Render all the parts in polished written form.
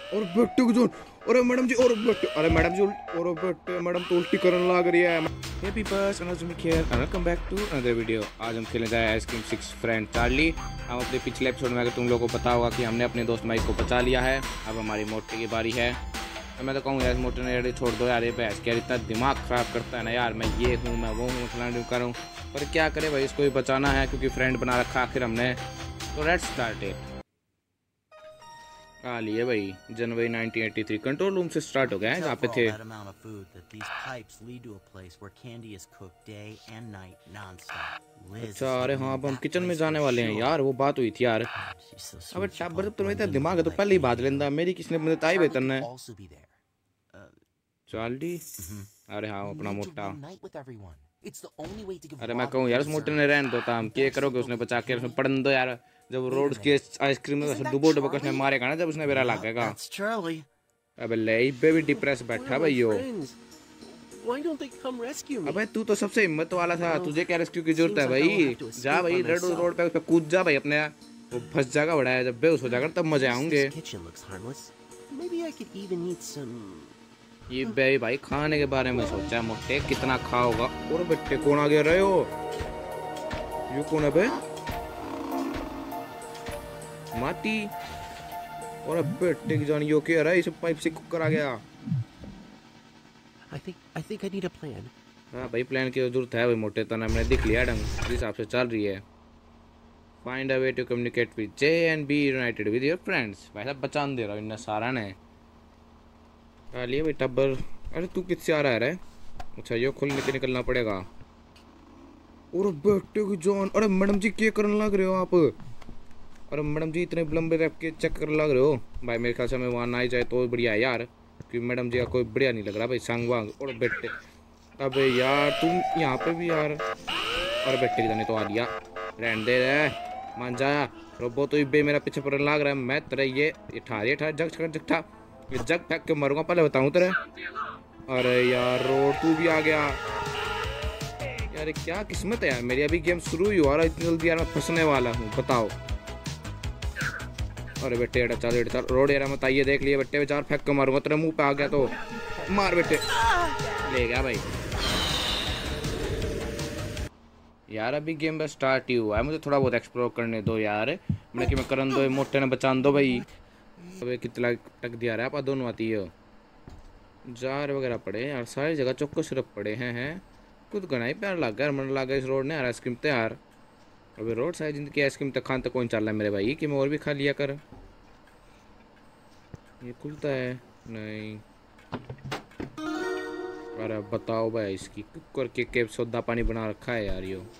और बेटे को जो, अरे मैडम जी, और बेटे, अरे मैडम जी, और बेटे मैडम तो उल्टी करने लग रही है। Hey peoples, Anuj here and welcome back to another video. आज हम खेलने जाए आइसक्रीम 6 फ्रेंड चार्ली। हम अपने पिछले एपिसोड में, अगर तुम लोगों को पता होगा कि हमने अपने दोस्त माइक को बचा लिया है, अब हमारी मोटे की बारी है। तो मैं तो कहूँ यार, मोटे ने यार छोड़ दो यार, ये भैंस यार इतना दिमाग ख़राब करता है ना यार। मैं ये हूँ, मैं वो हूँ, फलाना करूँ, पर क्या करे भाई, इसको भी बचाना है क्योंकि फ्रेंड बना रखा आखिर हमने। तो लेट्स स्टार्ट इट। हाँ लिए भाई, जनवरी 1983 कंट्रोल रूम से स्टार्ट हो गया है जहाँ पे थे। अच्छा, अरे हाँ, अब हम किचन में जाने वाले हैं यार, वो बात हुई थी यार। अबे टाबर, जब तुम्हें इतना दिमाग है तो पहले ही बात लेंदा, मेरी किसने बताई वेतन है। चार्ली, अरे हाँ अपना मोटा। अरे मैं कहूँ यार, उस मोटे ने रहने दो, हम क्या करोगे, उसने बचा के उसमें पड़न दो यार। जब रोड के आइसक्रीम में डुबो डुबो उसने मारेगा ना, जब उसने मेरा लागेगा। अबे ले भी डिप्रेस बैठा भैयो। अबे तू तो सबसे हिम्मत वाला था, तुझे क्या रेस्क्यू की जरूरत है भाई। जा भाई, रेड रोड पे कूद जा भाई अपने, वो फंस जाएगा बड़ा है, जब बेहोश हो जाएगा तब मजे आएंगे। ये बे भाई खाने के बारे में सोचा मोटे, कितना खाओगा। और बेटे कौन आ गया रहे हो, ये कौन है बे, माटी। और बेटे की जान यो क्या रहा है, इसे पाइप से कुकर आ गया। I think I need a plan. हाँ भाई, प्लान की जरूरत है भाई मोटे, तो हमने देख लिया ढंग, जिस हिसाब से चल रही है। Find a way to communicate with J and B united with your friends. भाई साहब बचान दे रहा हूँ इन्हें सारा ने। लिए भाई टब्बर, अरे तू किससे आ रहा है रे। अच्छा, ये खोलने के निकलना पड़ेगा। और बेटे की जान, अरे मैडम जी क्या करने लग रहे हो आप। अरे मैडम जी इतने लंबे रैप के चक्कर लग रहे हो भाई, मेरे ख्याल से हमें वहाँ ना ही जाए तो बढ़िया है यार, क्योंकि मैडम जी का कोई बढ़िया नहीं लग रहा भाई, संग वांग। और बेटे, अबे यार तुम यहाँ पे भी यार। और बेटे की जाने तो आ लिया, रहने दे रे, मान जा। रोबो तो बे मेरा पीछे पड़ने लग रहा है, मैं तेरे ये ठा जग जग ये जग फेंक के मरूंगा पहले बताऊँ तेरे। अरे यार रोड तू भी आ गया यार, क्या किस्मत है यार मेरी, अभी गेम शुरू ही हुआ और इतनी जल्दी यार मैं फंसने वाला हूँ, बताओ। अरे बेटे एड़ा चल रोड एरा मत आइए, देख लिए बेटे, बेचार फेंक के मारूंगा तेरे मुंह पे आ गया तो मार बेटे। ले गया भाई यार, अभी गेम बस स्टार्ट ही हुआ है, मुझे थोड़ा बहुत एक्सप्लोर करने दो यार। मैं करन दो, मोटे ने बचान दो भाई। अबे कितना टक दिया रहा है आप दोनों आती है। जार वगैरह पड़े यार, सारी जगह चौको सिर्फ पड़े हैं। खुद गना ही प्यार लग गया, मन लग गया इस रोड ने यार, आइसक्रीम तो यार। अबे रोड साइड जिंदगी आइसक्रीम तक खान तक कौन चल रहा है मेरे भाई, कि मैं और भी खा लिया कर। ये खुलता है नहीं। अरे बताओ भाई, इसकी कुकर के सौदा पानी बना रखा है यार यो।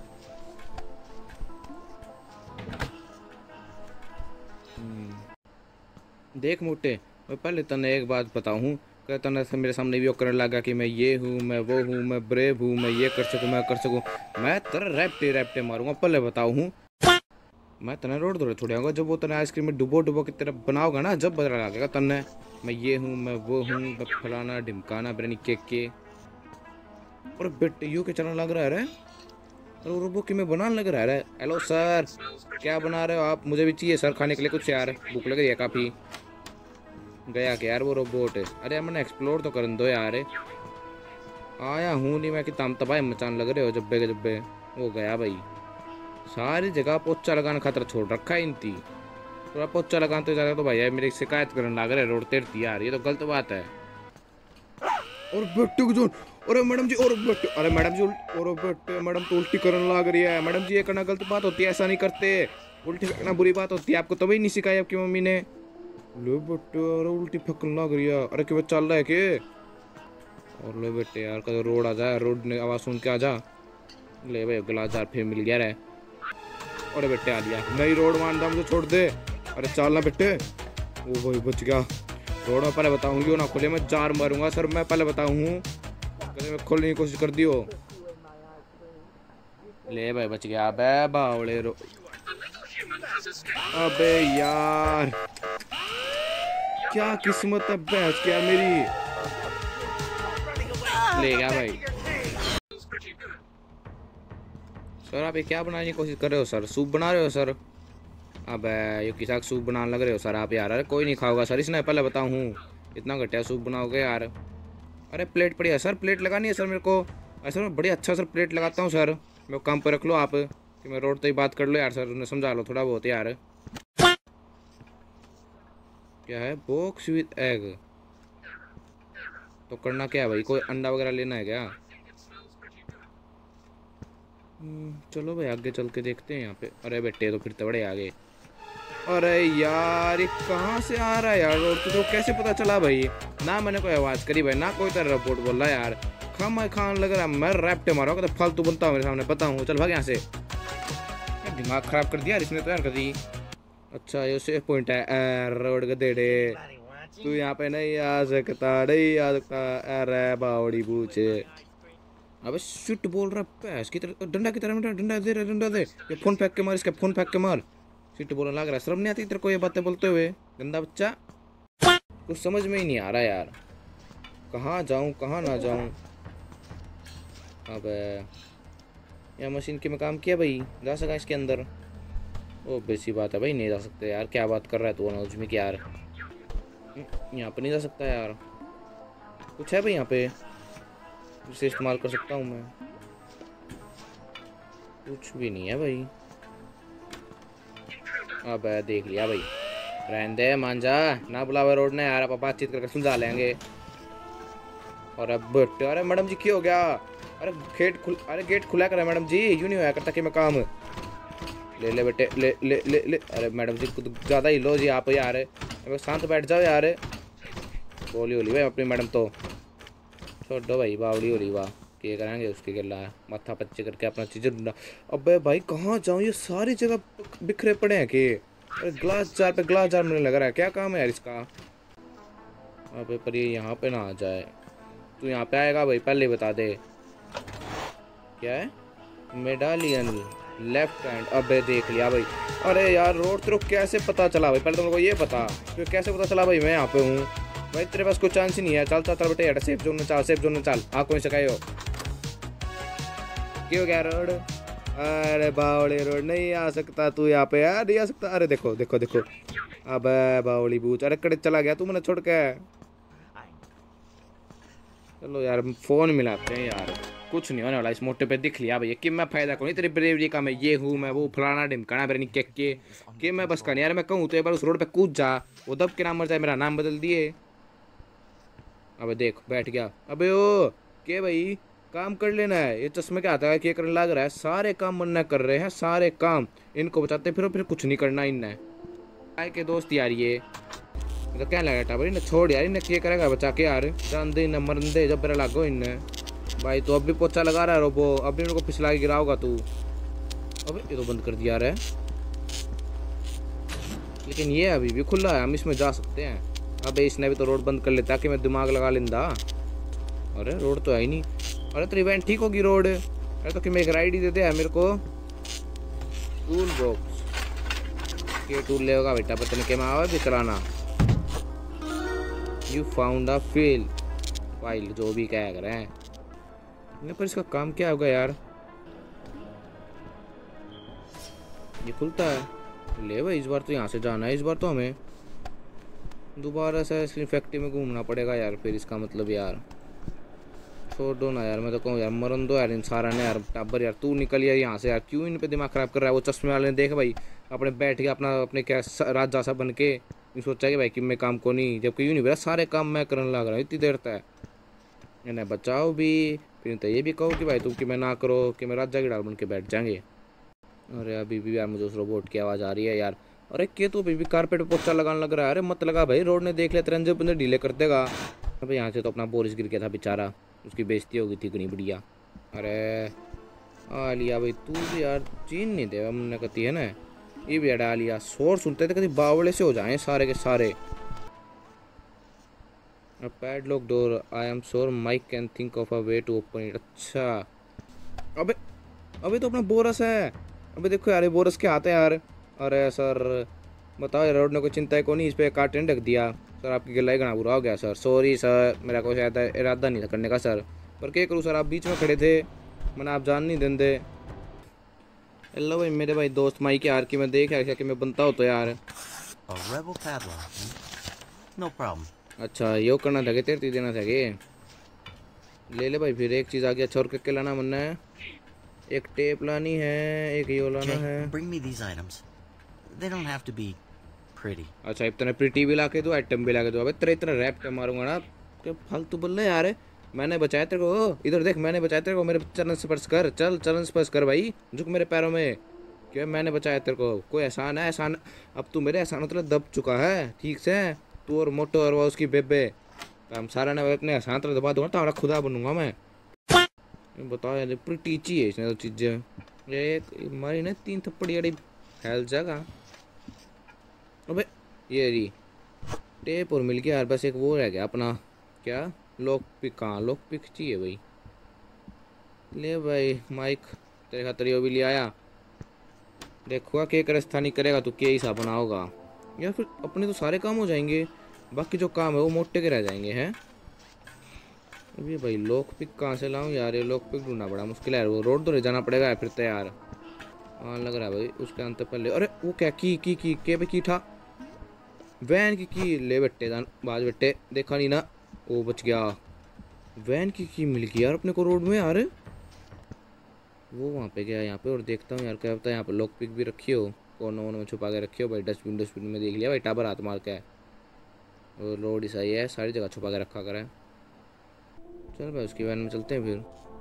देख मोटे, मैं पहले तने एक बात बताऊँ, तने से मेरे सामने भी वो करने लगा कि मैं ये हूँ, मैं वो हूँ, मैं ब्रेव हूँ, मैं ये कर सकूँ, मैं कर सकूँ। मैं तेरा रैप्टे मारूंगा पहले बताऊँ हूँ। मैं तने रोड दौड़े थोड़े आऊँगा, जब वो तने आइसक्रीम में डुबो के तेरा बनाओगा ना, जब बदला लगेगा तने। मैं ये हूँ, मैं वो हूँ, मैं फलाना ढिमकाना ब्रेनी के। और बेटे यू के चलने लग रहा है, अरे रोबो कि मैं बनाने लग रहा है। हेलो सर, क्या बना रहे हो आप, मुझे भी चाहिए सर खाने के लिए कुछ यार, भूख लग रही है काफ़ी। गया क्या यार वो रोबोट, अरे मैंने एक्सप्लोर तो करन दो यार। आया हूँ नहीं मैं कि तम तबाही मचान लग रहे हो जब्बे के जब्बे। वो गया भाई, सारी जगह पोचा लगाने खातर छोड़ रखा है इनती। थोड़ा पोचा लगाते जाएगा तो भाई यार मेरी शिकायत करने लग रहे, रोड तेरती यार, ये तो गलत बात है। और बेटे को जो, अरे मैडम जी, और बेटे, अरे मैडम जी, और बेटे मैडम तो उल्टी करने लग रही है। मैडम जी ये करना गलत बात होती है, ऐसा नहीं करते, उल्टी करना बुरी बात होती है, आपको तभी नहीं सिखाई आपकी मम्मी ने। लो बेटे, अरे उल्टी फेंकने लग रही है, अरे क्या चल रहा है के। और लो बेटे यार, कभी रोड आ जाए, रोड ने आवाज़ सुन के आ जा। ले भाई गिलास जार फिर मिल गया रहे। अरे बेटे आ लिया, नहीं रोड मानता मुझे छोड़ दे। अरे चलना बेटे, वो भाई बच गया। रोड में पहले बताऊंगी वो ना खोले, मैं जार मारूंगा सर, मैं पहले बताऊँ, कभी मैं खोलने की कोशिश कर दी हो। ले भाई बच गया, अबे बावड़े रो। अबे यार क्या किस्मत है भैंस क्या मेरी। ले गया भाई। सर आप ये क्या बनाने की कोशिश कर रहे हो सर, सूप बना रहे हो सर। अब ये किसा का सूप बनाने लग रहे हो सर आप यार? अरे कोई नहीं खाओगा सर, इसने पहले बताऊँ हूँ, इतना घटिया सूप बनाओगे यार। अरे प्लेट पड़ी है सर, प्लेट लगानी है सर मेरे को। अरे सर मैं बड़ी अच्छा सर प्लेट लगाता हूँ सर, मेरे काम पर रख लो आप, कि मैं रोड तक ही बात कर लो यार सर, उन्हें समझा लो थोड़ा बहुत यार। क्या है? Box with egg? तो करना क्या है भाई, कोई अंडा वगैरह लेना है क्या? चलो भाई आगे चल के देखते हैं यहाँ पे। अरे बेटे तो फिर तो बड़े आगे। अरे यार ये कहाँ से आ रहा है यार, और तुझे कैसे पता चला भाई? ना मैंने कोई आवाज़ करी भाई, ना कोई तेरा रिपोर्ट बोल रहा है यार। खामा खान लग रहा है, मैं रैप्टे मारूंगा तो फालतू बनता हूँ मेरे सामने, पता हूँ। चल भाग यहाँ से। यार दिमाग खराब कर दिया यार इसने तो यार कभी। अच्छा ये सेफ पॉइंट है, रोड गधेड़े, तू यहाँ पे नहीं आ सकता, नहीं आ सकता। अरे बावड़ी बूचे। अबे शुट बोल रहा है इसकी तरह, डंडा की तरह, डंडा दे रहा, डंडा दे। ये फोन फेंक के मार, इसका फोन फेंक के मार। शिट बोलने लग रहा है, शर्म नहीं आती तेरे को ये बातें बोलते हुए, गंदा बच्चा? कुछ समझ में ही नहीं आ रहा यार, कहाँ जाऊँ कहाँ ना जाऊँ। अब यह मशीन के में काम किया भाई, जा सका इसके अंदर? ओ बेसी बात है भाई, नहीं जा सकते यार। क्या बात कर रहा है तू अनौज में? क्या यार यहाँ पे नहीं जा सकता यार? कुछ है भाई यहाँ पे जिसे इस्तेमाल कर सकता हूँ मैं? कुछ भी नहीं है भाई। अब देख लिया भाई, रहने दे मांझा, ना बुलावा रोड ने यार, आप बातचीत करके सुलझा लेंगे। और अब अरे मैडम जी क्या हो गया? अरे गेट खुला कर मैडम जी, यूँ नहीं होया करता कि मैं काम। ले ले बेटे ले ले ले ले। अरे मैडम जी कुछ ज़्यादा ही लो जी आप यार, शांत बैठ जाओ यार। बोली होली भाई अपनी मैडम तो, छोड़ दो भाई, बावड़ी होली वाह, क्या करेंगे उसके गला माथा पच्चे करके अपना चीज़ें ढूंढा। अबे भाई कहाँ जाऊँ, ये सारी जगह बिखरे पड़े हैं कि? अरे ग्लास जार पे ग्लास जार मिलने लग रहा है, क्या काम है यार इसका? अबे पर ये यहाँ पे ना आ जाए। तू यहाँ पे आएगा भाई, पहले बता दे। क्या है? Medallion left hand. अबे देख लिया भाई। अरे यार रोड तेरे को कैसे पता चला भाई? पहले तो मेरे को ये बता, तो कैसे पता चला भाई मैं यहाँ पे हूँ? भाई तेरे पास कोई चांस ही नहीं है। चल चल चल बेटे, सेफ जोन में चल, सेफ जोन में चल। हाँ कोई सकाई हो क्यों गया रोड? अरे बावड़े रोड नहीं आ सकता तू यहाँ पे यार, नहीं आ सकता। अरे देखो देखो देखो, अब बावड़ी बूच, अरे कड़े चला गया तू मैंने छोड़ के। चलो यार फोन मिलाते हैं यार, कुछ नहीं होने वाला इस मोटे पे। दिख लिया भैया कि मैं फायदा कौन तेरी ब्रेवरी का, मैं ये हूँ मैं वो फलाना ढिमकाना मेरे नहीं के कि मैं बस का नहीं यार। मैं कहूँ तो एक बार उस रोड पे कूद जा, वो दब के नाम मर जाए, मेरा नाम बदल दिए। अबे देख बैठ गया। अबे ओ के भाई काम कर लेना है, ये चश्मे क्या आता है क्या करने लग रहा है? सारे काम मन्ना कर रहे हैं, सारे काम इनको बचाते फिर कुछ नहीं करना इनने। आए के दोस्त यार ये तो क्या लगा टाबर इन्हें छोड़ यार, इन्हें क्या करेगा बचा के यार? चांदे न मरंदे जब मेरा लागो इन्हें। भाई तो अब भी पोछा लगा रहा है रोबो, अब भी इनको फिसला के गिराओगा तू। अबे ये तो बंद कर दिया रहा है, लेकिन ये अभी भी खुला है, हम इसमें जा सकते हैं। अबे इसने भी तो रोड बंद कर लेता कि मैं दिमाग लगा लेंदा। अरे रोड तो है ही नहीं। अरे तो इवेंट ठीक होगी रोड। अरे तो कि मैं एक राइड ही दे दे मेरे को। टूल बॉक्स के टूल ले होगा बेटा, पता नहीं क्या आवा भी चलाना। यू फाउंड अ फाइल, जो भी क्या कर रहे हैं पर इसका काम क्या होगा यार? ये खुलता है, ले भाई इस बार तो यहाँ से जाना है, इस बार तो हमें दोबारा से इसलिए फैक्ट्री में घूमना पड़ेगा यार फिर। इसका मतलब यार छोड़ दो ना यार, मैं तो कहूँ यार मरन दो यार इन सारा ने यार। टाबर यार तू निकल यार यहाँ से यार, क्यों इन पे दिमाग खराब कर रहा है? वो चश्मे वाले ने देख भाई अपने बैठ के अपना अपने क्या राजा सा बन के सोचा कि भाई कि मैं काम को नहीं, जबकि यूँ नहीं भैया सारे काम मैं करने लग रहा हूँ इतनी देर तक। इन्हें बचाओ भी फिर तो ये भी कहो कि भाई तुम कि मैं ना करो कि मैं राजा की डाल बन के बैठ जाएंगे। अरे अभी भी यार मुझे उस रोबोट की आवाज़ आ रही है यार। अरे के तो अभी भी कारपेट पे पोछा लगाने लग रहा है। अरे मत लगा भाई, रोड ने देख लिया तिरंजे बंदे ढीले कर देगा। अबे यहाँ से तो अपना बोरिस गिर गया था बेचारा, उसकी बेइज्जती हो गई थी इतनी बढ़िया। अरे आ लिया भाई तू भी यार, चीन नहीं दे हमने कहती है ना, ये भी अड़ा लिया। शोर सुनते थे कभी बावड़े से हो जाए सारे के सारे। Padlock door, I am sure Mike can think of a way to open it. अच्छा अबे अबे तो अपना बोरस है। अबे देखो यार ये बोरस के आते हैं यार। अरे सर बताओ यार, रोड ने कोई चिंता है को नहीं, इस पर कार्टन ढक दिया सर, आपकी गला ही घना बुरा हो गया सर। सॉरी सर, मेरा कोई शायद इरादा नहीं था करने का सर, पर क्या करूँ सर, आप बीच में खड़े थे, मैंने आप जान नहीं देंगे। हेलो भाई मेरे भाई दोस्त माइक यार कि मैं देख ऐसा कि मैं बनता हो तो यार। A rebel padlock. No problem. अच्छा यो करना था कि तेरे देना था कि ले ले भाई फिर एक चीज़ आ गया। अच्छा और क्या लाना मनना है? एक टेप लानी है, एक यो लाना Jay, है। bring me these items. They don't have to be pretty. अच्छा इतना प्रिटी भी ला के दो, आइटम भी ला के दो। अबे तेरे इतना रैप के मारूंगा ना क्या फालतू बोल रहा है यार। मैंने बचाया तेरे को, इधर देख मैंने बचाया तेरे को। मेरे चरण स्पर्श कर, चल चरण स्पर्श कर भाई, झुक मेरे पैरों में। क्या मैंने बचाया तेरे को? कोई एहसान है? एहसान अब तू मेरे एहसान मतलब दब चुका है ठीक से। तू और मोटो और वो उसकी बेबे हम सारा ने अपने एहसान तो दबा दूंगा, तारा खुदा बनूंगा मैं। बताओ यार प्रिटी चाहिए इसने तो चीज़ें। ये मारी ना 3 थप्पड़ी अड़ी फैल जगह। अबे ये रही टेप और मिल गया यार। बस एक वो रह गया अपना क्या, लॉक पिक। कहाँ लॉक पिक चाहिए भाई? ले भाई माइक तेरे खातर यो भी ले आया। देखो के करस्थानी करेगा तो क्या हिसाब बना होगा यार। फिर अपने तो सारे काम हो जाएंगे, बाकी जो काम है वो मोटे के रह जाएंगे हैं। अभी भाई लॉक पिक कहाँ से लाऊं यार? ये लॉक पिक ढूंढना बड़ा मुश्किल है। वो रोड तो ले जाना पड़ेगा यार फिर तो यार। हाँ लग रहा है भाई उसके अंत पहले। अरे वो क्या की के पे की था वैन की ले बेटे दान बाज बेटे देखा नहीं ना। वो बच गया। वैन की मिल गई यार अपने को रोड में यार। वो वहाँ पे गया यहाँ पे और देखता हूँ यार क्या होता है। यहाँ पे लॉक पिक भी रखी हो, कोनों में छुपा के रखी हो भाई। डस्टबिन में देख लिया भाई, टाबर हाथ मार के है। और रोड ही सही है, सारी जगह छुपा के रखा करे। चल भाई उसकी वैन में चलते हैं फिर।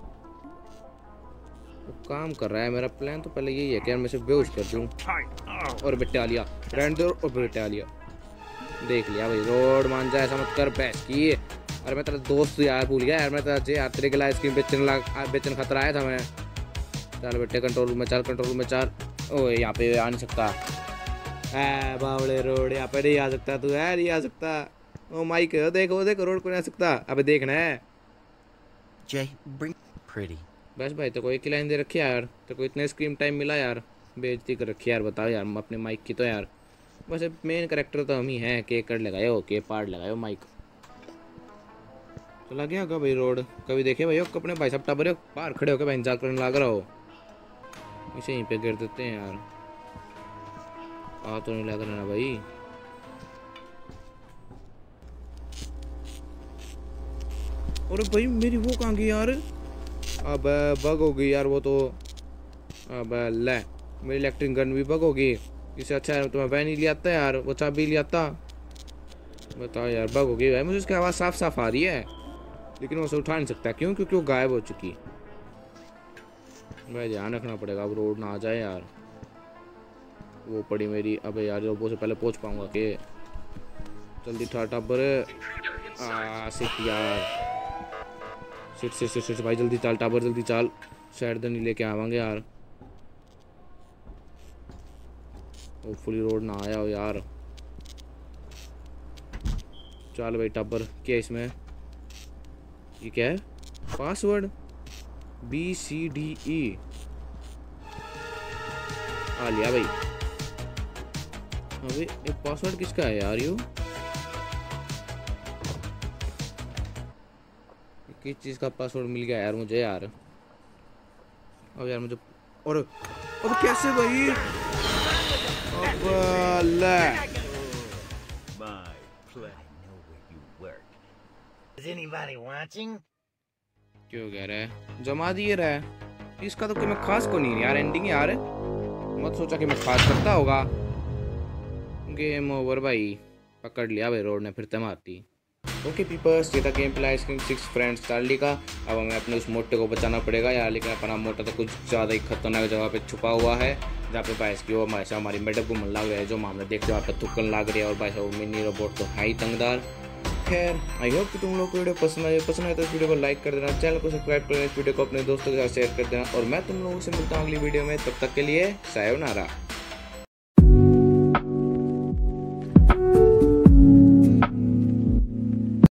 वो काम कर रहा है। मेरा प्लान तो पहले यही है कि यार मैं सिर्फ बेहोश कर दूँ और बेटा लिया रैंड दो और बेटा लिया। देख लिया भाई रोड मान जा, ऐसा मत कर पैस की। अरे मैं तेरा दोस्त यार भूल गया यार। मैं तेरा तेरे के लिए आइसक्रीम बेचने खातर आया था मैं। चल बेटे कंट्रोल रूम में चल, कंट्रोल रूम में चल। ओए यहाँ पे आ नहीं सकता बावड़े रोड यहाँ पे नहीं आ सकता तू यार, नहीं आ सकता। ओ माइक देखो देखो रोड को नहीं आ सकता। अबे देखना है Jay, bring pretty. बस भाई तो कोई एक लाइन दे रखी है यार। तो कोई इतना स्क्रीन टाइम मिला यार, बेइज्जती कर रखी है यार। बताओ यार अपने माइक की तो यार। बस मेन करेक्टर तो हम ही हैं। के कर लगाए हो, के पार्ट लगाए हो माइक। तो लग गया होगा भाई रोड। कभी देखे भाई अपने भाई साहब टाबर बाहर खड़े होकर भाई इंतजार करने लग रहा हो। इसे यहीं पे गिर देते हैं यार। आ तो नहीं लग रहा ना भाई। अरे भाई मेरी वो कहाँ गई यार? अब बग हो गई यार वो तो। अब ले मेरी इलेक्ट्रिक गन भी बग होगी। इससे अच्छा है तुम्हें वैन ही ले आता यार, वो चाबी ले आता। बताओ यार बग हो गई भाई। मुझे उसकी आवाज़ साफ साफ आ रही है लेकिन वो उसे उठा नहीं सकता। क्यों? क्योंकि वो गायब हो चुकी। भाई ध्यान रखना पड़ेगा अब रोड ना आ जाए यार। वो पड़ी मेरी। अबे यार वो से पहले पहुंच पाऊंगा कि जल्दी ठाटा पर सिट यार। सिट भाई जल्दी चाल टाबर जल्दी चाल। शायद नहीं लेके आवांगे यार। होपफुली रोड ना आया हो यार। चल भाई टाबर क्या इसमें ये क्या है? पासवर्ड BCDE आ लिया भाई। अबे ये पासवर्ड किसका है यार? यो किस चीज़ का पासवर्ड मिल गया यार मुझे यार? अब यार मुझे और अब कैसे भाई? अब ले क्यों कह रहा है? जमा दिए रहा है इसका तो कोई मैं खास को नहीं यार। एंडिंग यार मत सोचा कि मैं खास करता होगा। गेम ओवर भाई, पकड़ लिया भाई रोड ने फिर ते मारती। ओके पीपल्स ये था game play ice scream 6 friends Charlie का। अब हमें अपने उस मोटे को बचाना पड़ेगा यार। लेकिन अपना मोटा तो कुछ ज़्यादा ही खतरनाक जगह पे छुपा हुआ है जहाँ पे भाई की वो हमारी मैडम को मन लग रहा है। जो मामला देखते वहाँ पे थुक्कन लग रही है और भाई साहब मिनी रोबोट तो है ही तंगदार। खैर आई होप कि तुम लोग को वीडियो पसंद आए तो इस वीडियो को लाइक कर देना, चैनल को सब्सक्राइब कर देना, इस वीडियो को अपने दोस्तों के साथ शेयर कर देना और मैं तुम लोगों से मिलता हूँ अगली वीडियो में। तब तक के लिए सायोनारा।